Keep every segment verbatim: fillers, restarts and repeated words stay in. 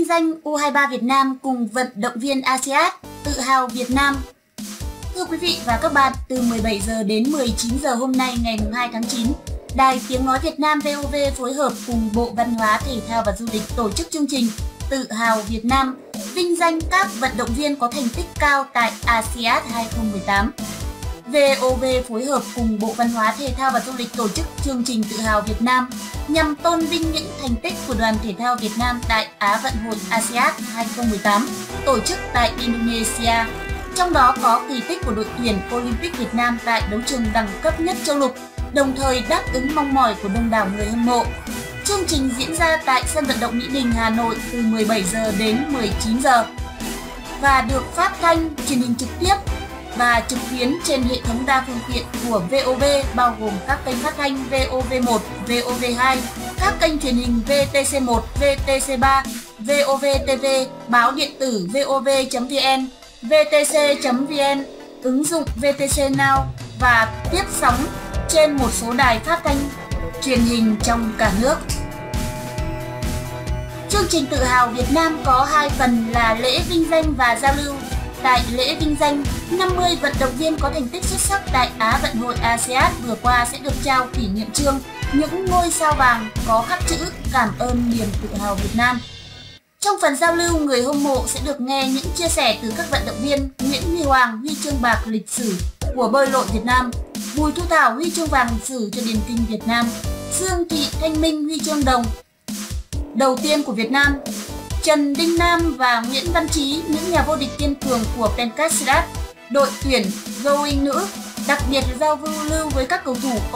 danh U hai ba Việt Nam cùng vận động viên a sê an tự hào Việt Nam. Thưa quý vị và các bạn, từ mười bảy giờ đến mười chín giờ hôm nay ngày hai tháng chín, Đài Tiếng Nói Việt Nam vê o vê phối hợp cùng Bộ Văn hóa, Thể thao và Du lịch tổ chức chương trình Tự hào Việt Nam, vinh danh các vận động viên có thành tích cao tại a sê an hai không một tám. vê o vê phối hợp cùng Bộ Văn hóa, Thể thao và Du lịch tổ chức chương trình Tự hào Việt Nam nhằm tôn vinh những thành tích của đoàn thể thao Việt Nam tại Á vận hội a sê an hai không một tám tổ chức tại Indonesia. Trong đó có kỳ tích của đội tuyển Olympic Việt Nam tại đấu trường đẳng cấp nhất châu lục, đồng thời đáp ứng mong mỏi của đông đảo người hâm mộ. Chương trình diễn ra tại sân vận động Mỹ Đình, Hà Nội từ mười bảy giờ đến mười chín giờ và được phát thanh truyền hình trực tiếp và trực tuyến trên hệ thống đa phương tiện của vê o vê, bao gồm các kênh phát thanh vê o vê một, vê o vê hai, các kênh truyền hình vê tê xê một, vê tê xê ba, vê o vê tê vê, báo điện tử vê o vê chấm vn, vê tê xê chấm vn, ứng dụng vê tê xê Now và tiếp sóng trên một số đài phát thanh truyền hình trong cả nước. Chương trình Tự hào Việt Nam có hai phần là lễ vinh danh và giao lưu. Tại lễ vinh danh, năm mươi vận động viên có thành tích xuất sắc tại Á vận hội a sê an vừa qua sẽ được trao kỷ niệm chương những ngôi sao vàng có khắc chữ cảm ơn niềm tự hào Việt Nam. Trong phần giao lưu, người hâm mộ sẽ được nghe những chia sẻ từ các vận động viên Nguyễn Huy Hoàng huy chương bạc lịch sử của bơi lội Việt Nam, Bùi Thu Thảo huy chương vàng lịch sử cho điền kinh Việt Nam, Dương Thị Thanh Minh huy chương đồng đầu tiên của Việt Nam, Trần Đinh Nam và Nguyễn Văn Trí những nhà vô địch kiên cường của Pencastilat, đội tuyển rowing nữ, đặc biệt là giao lưu với các cầu thủ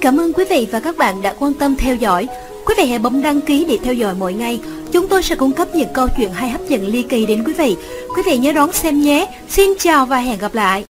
cảm ơn quý vị và các bạn đã quan tâm theo dõi. Quý vị hãy bấm đăng ký để theo dõi mỗi ngày. Chúng tôi sẽ cung cấp những câu chuyện hay hấp dẫn ly kỳ đến quý vị. Quý vị nhớ đón xem nhé. Xin chào và hẹn gặp lại.